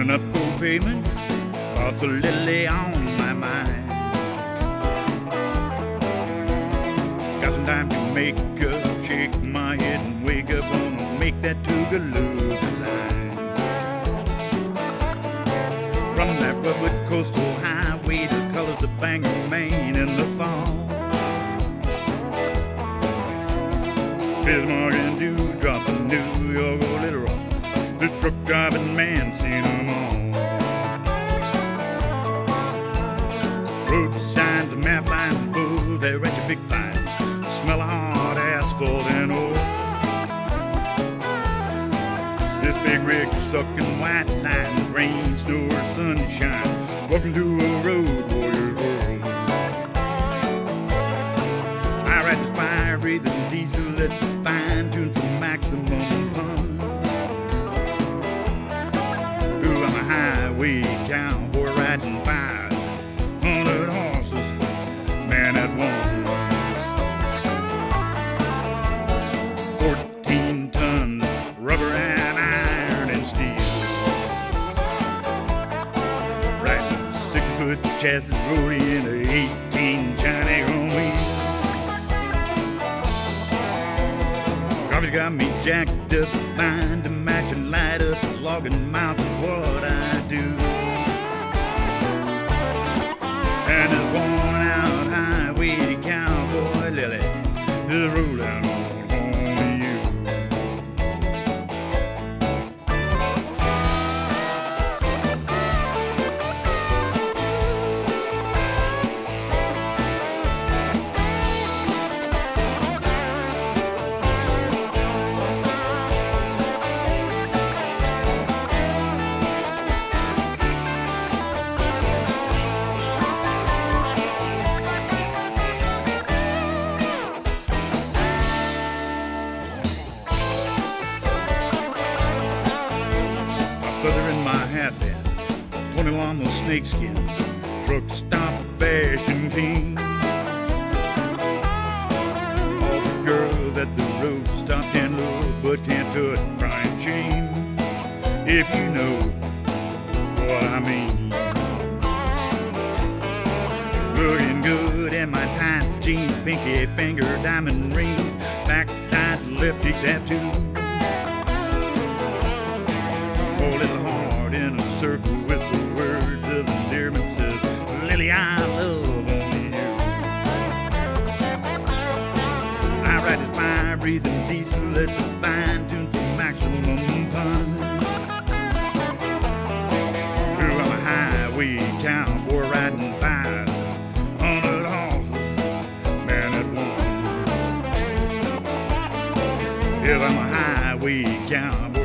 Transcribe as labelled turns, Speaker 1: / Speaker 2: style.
Speaker 1: Walking up cold pavement, thoughts a little on my mind. Got some time to make up, shake my head and wake up, wanna make that Tougaloo line. From that rugged coastal highway that colors the Bangor, Maine in the fall. Bismarck and Dewdrop and New York, oh Little Rock. This truck driving man seen them all. Road signs, map lines, and bulls, they wrench your big finds. Smell of hard asphalt and oil. This big rig sucking white lines, rain, snow, or sunshine. Welcome to a road warrior's world. I ride this fire breathing diesel that's fine-tuned for maximum punch. Ooh, I'm a highway cowboy riding by 100 horses, man at once. 14 tons, rubber and iron and steel. Riding 60-foot chassis rolling in a 18 China chrome wheel. Coffee's got me jacked up, fine to match and light up. Logging miles is what I do. And this worn out highway cowboy lily is rolling on home to you. Feather in my hat band, 20 llama snakeskins, truck stop fashion king. All the girls at the road stop and look but can't touch, crying shame, if you know what I mean. Looking good in my tight jeans, pinky finger diamond ring, backside lefty tattoo. Oh, little heart in a circle with the words of endearment says, Lily, I love only you. I ride this fire-breathing diesel that's a fine-tuned for maximum punch. Ooh, I'm a highway cowboy riding by 100 horses, man at once. Yeah, I'm a highway cowboy